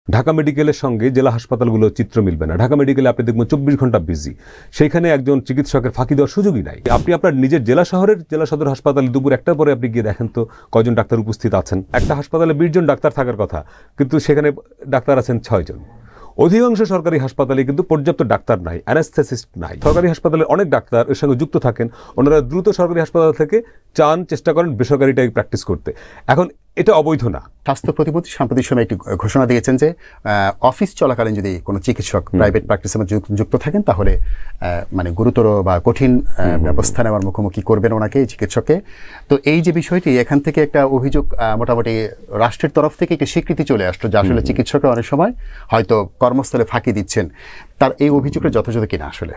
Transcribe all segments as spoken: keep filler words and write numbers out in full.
ঢাকা মেডিকেলের সঙ্গে জেলা হাসপাতালগুলো চিত্র মিলবে না। ঢাকা মেডিকেলে আপনি দেখবেন চব্বিশ ঘন্টা বিজি, সেইখানে একজন চিকিৎসকের ফাঁকি দেওয়ার সুযোগই নাই। আপনি আপনার নিজের জেলা শহরের জেলা সদর হাসপাতালে দুপুর একটার পরে আপনি গিয়ে দেখেন তো কয়জন ডাক্তার উপস্থিত আছেন। একটা হাসপাতালে বিশ জন ডাক্তার থাকার কথা, কিন্তু সেখানে ডাক্তার আছেন ছয় জন। অধিকাংশ সরকারি হাসপাতালে কিন্তু পর্যাপ্ত ডাক্তার নাই, অ্যানেস্থেসিস্ট নাই। সরকারি হাসপাতালে অনেক ডাক্তার এর সঙ্গে যুক্ত থাকেন, ওনারা দ্রুত সরকারি হাসপাতাল থেকে চান চেষ্টা করেন বেসরকারিটাই প্র্যাকটিস করতে। এখন এটা অবৈধ না। স্বাস্থ্য প্রতিমন্ত্রী সাম্প্রতিক সময় একটি ঘোষণা দিয়েছেন যে অফিস চলাকালীন যদি কোনো চিকিৎসক প্রাইভেট প্র্যাকটিসের মধ্যে যুক্ত থাকেন তাহলে মানে গুরুতর বা কঠিন ব্যবস্থা নেওয়ার মুখোমুখি করবেন ওনাকে, চিকিৎসককে। তো এই যে বিষয়টি, এখান থেকে একটা অভিযোগ মোটামুটি রাষ্ট্রের তরফ থেকে একটি স্বীকৃতি চলে আসলো যে আসলে চিকিৎসকরা অনেক সময় হয়তো কর্মস্থলে ফাঁকি দিচ্ছেন। তার এই অভিযোগটা যথাযথ কিনা? আসলে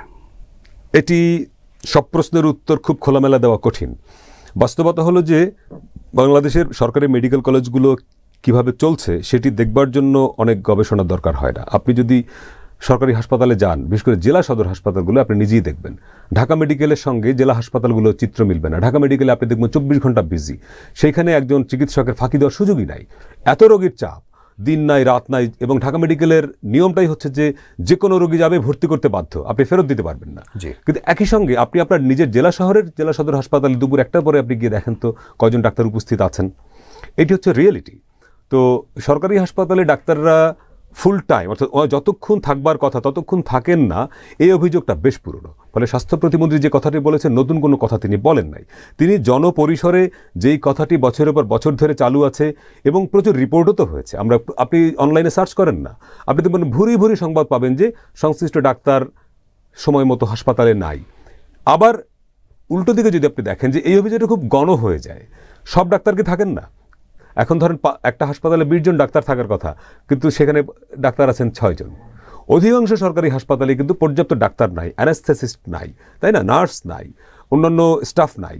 এটি সব প্রশ্নের উত্তর খুব খোলামেলা দেওয়া কঠিন। বাস্তবতা হলো যে বাংলাদেশের সরকারি মেডিকেল কলেজগুলো কিভাবে চলছে সেটি দেখবার জন্য অনেক গবেষণার দরকার হয় না। আপনি যদি সরকারি হাসপাতালে যান, বিশেষ করে জেলা সদর হাসপাতালগুলো, আপনি নিজেই দেখবেন ঢাকা মেডিকেলের সঙ্গে জেলা হাসপাতালগুলো চিত্র মিলবে না। ঢাকা মেডিকেলে আপনি দেখবেন চব্বিশ ঘন্টা বিজি, সেইখানে একজন চিকিৎসকের ফাঁকি দেওয়ার সুযোগই নাই। এত রোগীর চাপ, দিন নাই রাত নাই, এবং ঢাকা মেডিকেলের নিয়মটাই হচ্ছে যে যে কোনো রোগী যাবে ভর্তি করতে বাধ্য, আপনি ফেরত দিতে পারবেন না। কিন্তু একই সঙ্গে আপনি আপনার নিজের জেলা শহরের জেলা সদর হাসপাতালে দুপুর একটার পরে আপনি গিয়ে দেখেন তো কয়জন ডাক্তার উপস্থিত আছেন। এটি হচ্ছে রিয়েলিটি। তো সরকারি হাসপাতালে ডাক্তাররা ফুল টাইম, অর্থাৎ যতক্ষণ থাকবার কথা ততক্ষণ থাকেন না, এই অভিযোগটা বেশ পুরনো। ফলে স্বাস্থ্য প্রতিমন্ত্রী যে কথাটি বলেছেন নতুন কোনো কথা তিনি বলেন নাই। তিনি জনপরিসরে যেই কথাটি বছরের পর বছর ধরে চালু আছে এবং প্রচুর রিপোর্টও তো হয়েছে, আমরা আপনি অনলাইনে সার্চ করেন না, আপনি দেখবেন ভুরি ভুরি সংবাদ পাবেন যে সংশ্লিষ্ট ডাক্তার সময় মতো হাসপাতালে নাই। আবার উল্টো দিকে যদি আপনি দেখেন যে এই অভিযোগটা খুব গণ হয়ে যায়, সব ডাক্তার কি থাকেন না? এখন ধরেন একটা হাসপাতালে বিশ জন ডাক্তার থাকার কথা, কিন্তু সেখানে ডাক্তার আছেন ছয় জন। অধিকাংশ সরকারি হাসপাতালে কিন্তু পর্যাপ্ত ডাক্তার নাই, অ্যানেস্থেসিস্ট নাই, তাই না, নার্স নাই, অন্যান্য স্টাফ নাই,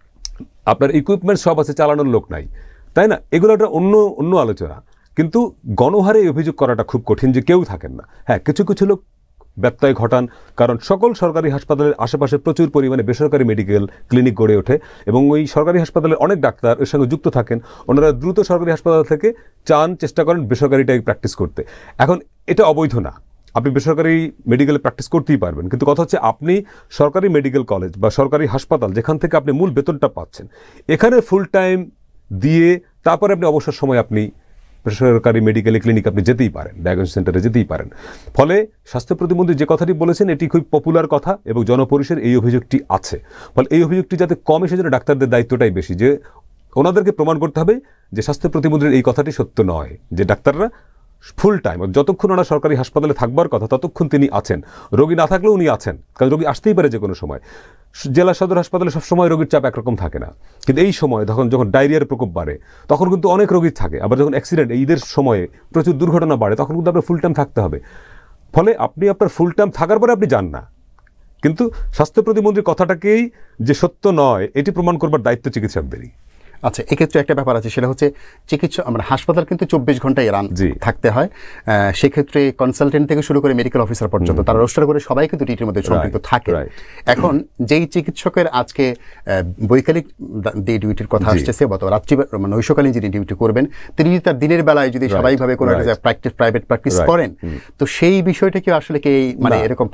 আপনার ইকুইপমেন্ট সব আছে, চালানোর লোক নাই, তাই না। এগুলো একটা অন্য অন্য আলোচনা। কিন্তু গণহারে এই অভিযোগ করাটা খুব কঠিন যে কেউ থাকেন না। হ্যাঁ, কিছু কিছু লোক ব্যত্যয় ঘটান, কারণ সকল সরকারি হাসপাতালের আশেপাশে প্রচুর পরিমাণে বেসরকারি মেডিকেল ক্লিনিক গড়ে ওঠে এবং ওই সরকারি হাসপাতালের অনেক ডাক্তার এর সঙ্গে যুক্ত থাকেন, ওনারা দ্রুত সরকারি হাসপাতাল থেকে চান চেষ্টা করেন বেসরকারিটাই প্র্যাকটিস করতে। এখন এটা অবৈধ না, আপনি বেসরকারি মেডিকেলে প্র্যাকটিস করতেই পারবেন। কিন্তু কথা হচ্ছে আপনি সরকারি মেডিকেল কলেজ বা সরকারি হাসপাতাল যেখান থেকে আপনি মূল বেতনটা পাচ্ছেন, এখানে ফুল টাইম দিয়ে তারপরে আপনি অবসর সময় আপনি বেসরকারি মেডিকেল ক্লিনিক আপনি যেতেই পারেন, ডায়াগনস্টিক সেন্টারে যেতেই পারেন। ফলে স্বাস্থ্য প্রতিমন্ত্রী যে কথাটি বলেছেন এটি খুব পপুলার কথা এবং জনপরিসরে এই অভিযোগটি আছে। ফলে এই অভিযোগটি যাতে কমে সেজন্য ডাক্তারদের দায়িত্বটাই বেশি, যে ওনাদেরকে প্রমাণ করতে হবে যে স্বাস্থ্য প্রতিমন্ত্রীর এই কথাটি সত্য নয়, যে ডাক্তাররা ফুল টাইম যতক্ষণ ওনার সরকারি হাসপাতালে থাকবার কথা ততক্ষণ তিনি আছেন। রোগী না থাকলেও উনি আছেন, কারণ রোগী আসতেই পারে যে কোনো সময়। জেলা সদর হাসপাতালে সবসময় রোগীর চাপ একরকম থাকে না, কিন্তু এই সময় তখন যখন ডায়রিয়ার প্রকোপ বাড়ে তখন কিন্তু অনেক রোগী থাকে। আবার যখন অ্যাক্সিডেন্ট, ঈদের সময়ে প্রচুর দুর্ঘটনা বাড়ে, তখন কিন্তু আপনার ফুল টাইম থাকতে হবে। ফলে আপনি আপনার ফুল টাইম থাকার পরে আপনি যান না, কিন্তু স্বাস্থ্য প্রতিমন্ত্রীর কথাটাকেই যে সত্য নয় এটি প্রমাণ করবার দায়িত্ব চিকিৎসকদেরই। আচ্ছা, এক্ষেত্রে একটা ব্যাপার আছে, সেটা হচ্ছে চিকিৎসা মানে হাসপাতাল কিন্তু চব্বিশ ঘন্টায় রান থাকতে হয়। সেক্ষেত্রে কনসালটেন্ট থেকে শুরু করে মেডিকেল অফিসার পর্যন্ত তারা রোস্টার করে সবাই কিন্তু ডিউটির মধ্যে সম্পৃক্ত থাকে। এখন যেই চিকিৎসকের আজকে বৈকালিক ডিউটির কথা আসতেছে বা রাত্রি মানে নৈশকালীন যিনি ডিউটি করবেন, তিনি যদি তার দিনের বেলায় যদি স্বাভাবিকভাবে কোনো একটা প্র্যাকটিস প্রাইভেট প্র্যাকটিস করেন, তো সেই বিষয়টা কি আসলে কি মানে এরকম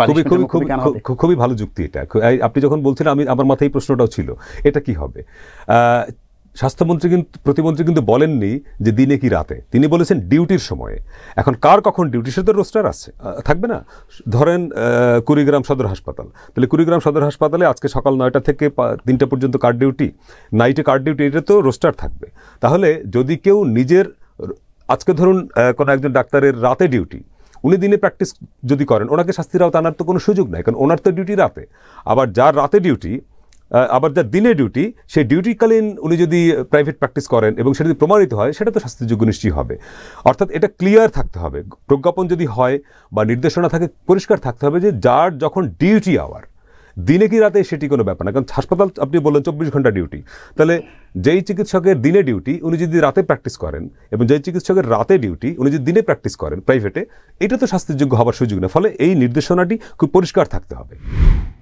খুবই ভালো যুক্তি এটা। আপনি যখন বলছিলেন আমি আমার মাথায় এই প্রশ্নটাও ছিল, এটা কি হবে। স্বাস্থ্যমন্ত্রী কিন্তু প্রতিমন্ত্রী কিন্তু বলেননি যে দিনে কি রাতে, তিনি বলেছেন ডিউটির সময়ে। এখন কার কখন ডিউটি সে তো রোস্টার আছে, থাকবে না। ধরেন কুড়িগ্রাম সদর হাসপাতাল, তাহলে কুড়িগ্রাম সদর হাসপাতালে আজকে সকাল নয়টা থেকে তিনটা পর্যন্ত কার ডিউটি, নাইটে কার ডিউটি, এটা তো রোস্টার থাকবে। তাহলে যদি কেউ নিজের, আজকে ধরুন কোনো একজন ডাক্তারের রাতে ডিউটি, উনি দিনে প্র্যাকটিস যদি করেন, ওনাকে শাস্তির আওতায় আনার তো কোনো সুযোগ নাই, কারণ ওনার তো ডিউটি রাতে। আবার যার রাতে ডিউটি, আবার যার দিনে ডিউটি, সেই ডিউটিকালীন উনি যদি প্রাইভেট প্র্যাকটিস করেন এবং সেটা যদি প্রমাণিত হয়, সেটা তো শাস্তিযোগ্য নিশ্চয়ই হবে। অর্থাৎ এটা ক্লিয়ার থাকতে হবে, প্রজ্ঞাপন যদি হয় বা নির্দেশনা থাকে পরিষ্কার থাকতে হবে যে যার যখন ডিউটি আওয়ার, দিনে কি রাতে সেটি কোনো ব্যাপার না। কারণ হাসপাতাল আপনি বললেন চব্বিশ ঘন্টা ডিউটি, তাহলে যেই চিকিৎসকের দিনে ডিউটি উনি যদি রাতে প্র্যাকটিস করেন এবং যেই চিকিৎসকের রাতে ডিউটি উনি যদি দিনে প্র্যাকটিস করেন প্রাইভেটে, এটা তো শাস্তিযোগ্য হওয়ার সুযোগ না। ফলে এই নির্দেশনাটি খুব পরিষ্কার থাকতে হবে।